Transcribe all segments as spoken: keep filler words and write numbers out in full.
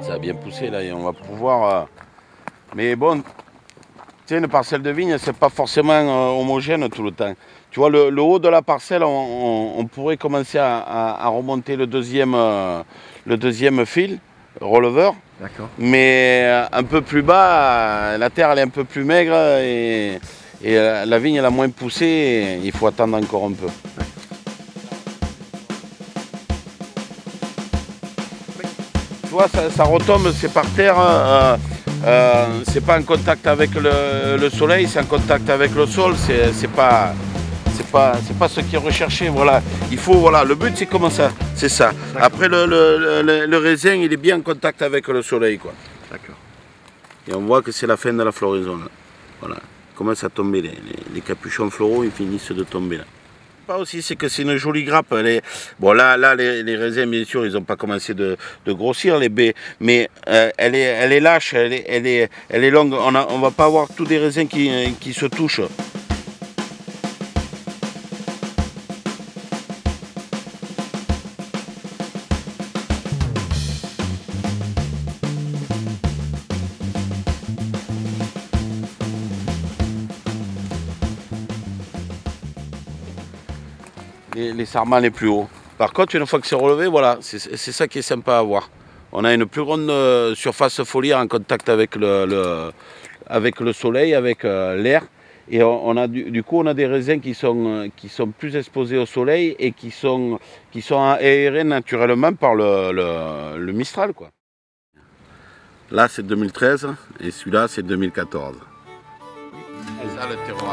ça a bien poussé là et on va pouvoir... Euh... Mais bon, tu sais, une parcelle de vigne, c'est pas forcément euh, homogène tout le temps. Tu vois, le, le haut de la parcelle, on, on, on pourrait commencer à, à, à remonter le deuxième, euh, le deuxième fil, releveur. Mais euh, un peu plus bas, la terre elle est un peu plus maigre et, et euh, la vigne elle a moins poussé et il faut attendre encore un peu. Tu vois, ça, ça retombe, c'est par terre, euh, euh, c'est pas en contact avec le, le soleil, c'est en contact avec le sol, c'est pas, c'est pas, c'est pas ce qui est recherché. Voilà, il faut, voilà, le but c'est comment ça, c'est ça. Après le, le, le, le raisin, il est bien en contact avec le soleil, quoi. D'accord. Et on voit que c'est la fin de la floraison. Là. Voilà, ils commencent à tomber les, les, les capuchons floraux, ils finissent de tomber là. Aussi, c'est que c'est une jolie grappe. Les... Bon, là, là les, les raisins, bien sûr, ils n'ont pas commencé de, de grossir, les baies, mais euh, elle, est, elle est lâche, elle est, elle est, elle est longue. On ne va pas avoir tous des raisins qui, qui se touchent. Les, les sarments les plus hauts. Par contre, une fois que c'est relevé, voilà, c'est ça qui est sympa à voir. On a une plus grande euh, surface foliaire en contact avec le, le, avec le soleil, avec euh, l'air. Et on, on a, du, du coup, on a des raisins qui sont, qui sont plus exposés au soleil et qui sont, qui sont aérés naturellement par le, le, le Mistral, quoi. Là, c'est deux mille treize et celui-là, c'est deux mille quatorze. C'est ça le terroir.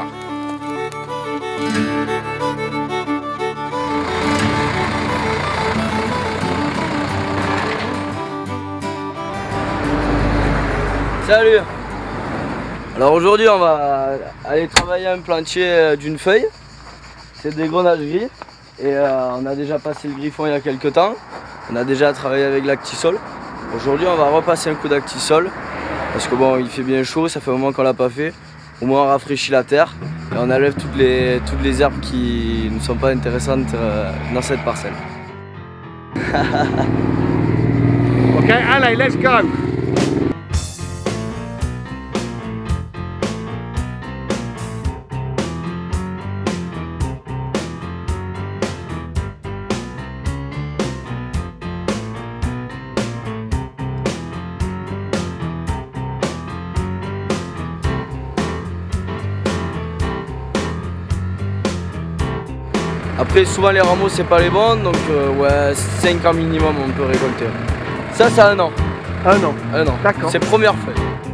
Salut. Alors aujourd'hui on va aller travailler un plantier d'une feuille. C'est des grenages gris. Et euh, on a déjà passé le griffon il y a quelques temps. On a déjà travaillé avec l'Actisol. Aujourd'hui on va repasser un coup d'Actisol. Parce que bon, il fait bien chaud, ça fait un moment qu'on l'a pas fait. Au moins on rafraîchit la terre. Et on enlève toutes les, toutes les herbes qui ne sont pas intéressantes euh, dans cette parcelle. Ok, allez, let's go. Après souvent les rameaux c'est pas les bons, donc euh, ouais cinq ans minimum on peut récolter. Ça c'est un an. Un an. Un an. D'accord. C'est première feuille.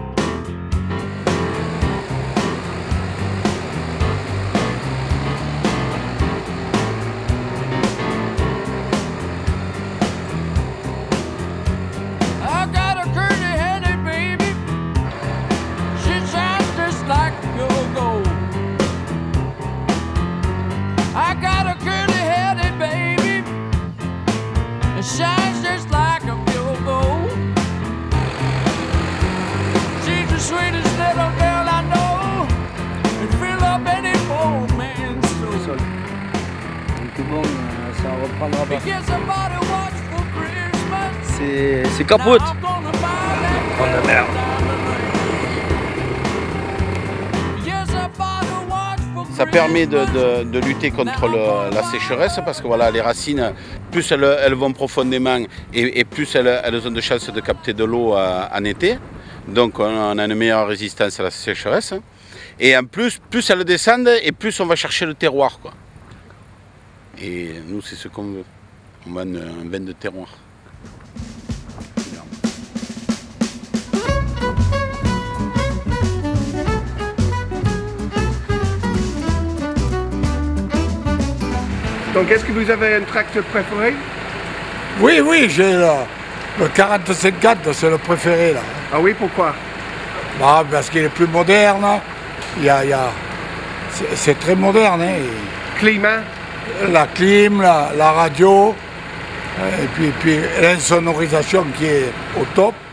Shines just like a pure gold. She's the sweetest little girl I know. And fill up any poor man's soul. Donc bon, ça reprendra pas. Because somebody watch for Christmas. C'est c'est capote. Oh la merde. Ça permet de, de, de lutter contre le, la sécheresse parce que voilà, les racines, plus elles, elles vont profondément et, et plus elles, elles ont de chances de capter de l'eau en été. Donc on a une meilleure résistance à la sécheresse. Et en plus, plus elles descendent et plus on va chercher le terroir, quoi. Et nous, c'est ce qu'on veut. On va un vin de terroir. Donc, est-ce que vous avez un tracteur préféré? Oui, oui, j'ai le, le quarante cinquante, c'est le préféré là. Ah oui, pourquoi? Bah, parce qu'il est plus moderne. Il y a, il y a, c'est très moderne. Hein. Climat? La clim, la, la radio, et puis, puis l'insonorisation qui est au top.